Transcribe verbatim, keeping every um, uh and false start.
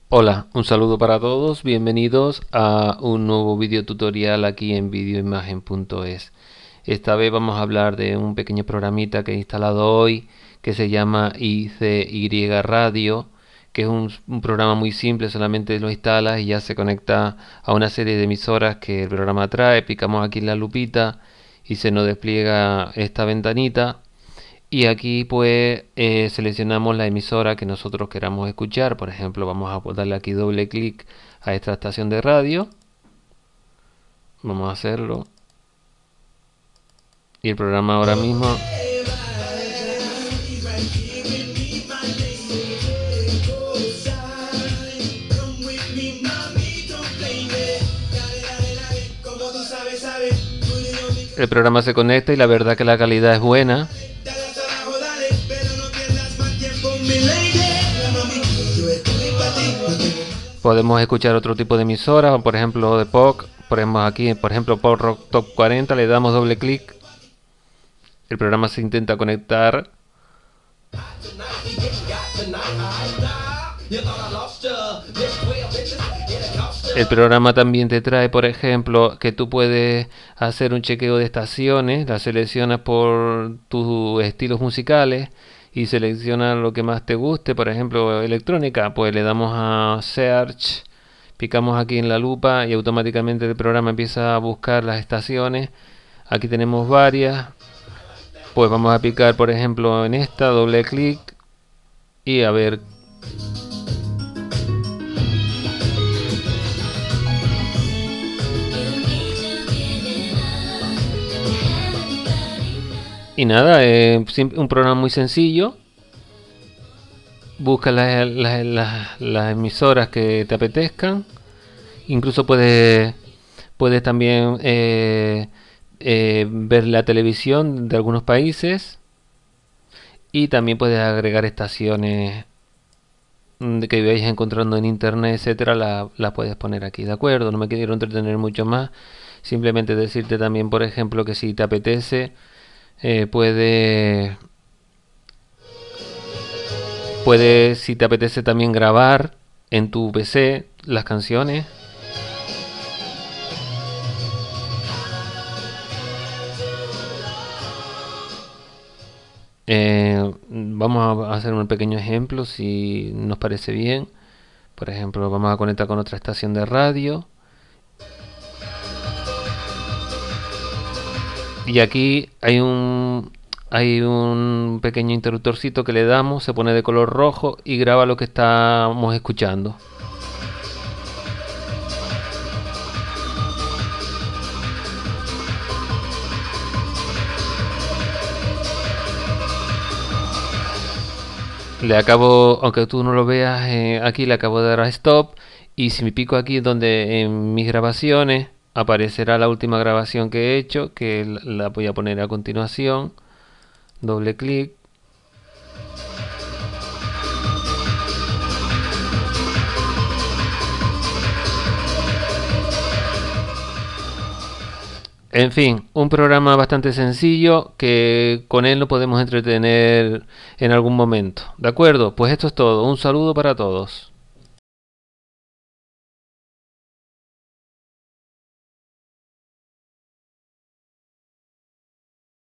Hola, un saludo para todos, bienvenidos a un nuevo video tutorial aquí en videoimagen punto es. Esta vez vamos a hablar de un pequeño programita que he instalado hoy que se llama I C Y Radio, que es un, un programa muy simple, solamente lo instalas y ya se conecta a una serie de emisoras que el programa trae. Picamos aquí en la lupita y se nos despliega esta ventanita y aquí pues eh, seleccionamos la emisora que nosotros queramos escuchar. Por ejemplo, vamos a darle aquí doble clic a esta estación de radio. Vamos a hacerlo. Y el programa ahora mismo... El programa se conecta y la verdad que la calidad es buena. Podemos escuchar otro tipo de emisoras, por ejemplo de pop. Ponemos aquí, por ejemplo, Pop Rock Top cuarenta, le damos doble clic. El programa se intenta conectar. El programa también te trae, por ejemplo, que tú puedes hacer un chequeo de estaciones, las seleccionas por tus estilos musicales y seleccionas lo que más te guste. Por ejemplo, electrónica, pues le damos a Search, picamos aquí en la lupa y automáticamente el programa empieza a buscar las estaciones. Aquí tenemos varias, pues vamos a picar por ejemplo en esta, doble clic y a ver. Y nada, eh, un programa muy sencillo. Busca las, las, las, las emisoras que te apetezcan. Incluso puedes, puedes también eh, eh, ver la televisión de algunos países. Y también puedes agregar estaciones que vayas encontrando en internet, etcétera. La, la puedes poner aquí, ¿de acuerdo? No me quiero entretener mucho más. Simplemente decirte también, por ejemplo, que si te apetece... Eh, puede, puede, si te apetece también grabar en tu P C las canciones. Eh, vamos a hacer un pequeño ejemplo si nos parece bien. Por ejemplo, vamos a conectar con otra estación de radio. Y aquí hay un hay un pequeño interruptorcito que le damos, se pone de color rojo y graba lo que estamos escuchando. Le acabo, aunque tú no lo veas, eh, aquí le acabo de dar a stop. Y si me pico aquí donde en mis grabaciones aparecerá la última grabación que he hecho, que la voy a poner a continuación. Doble clic. En fin, un programa bastante sencillo que con él nos podemos entretener en algún momento. ¿De acuerdo? Pues esto es todo. Un saludo para todos.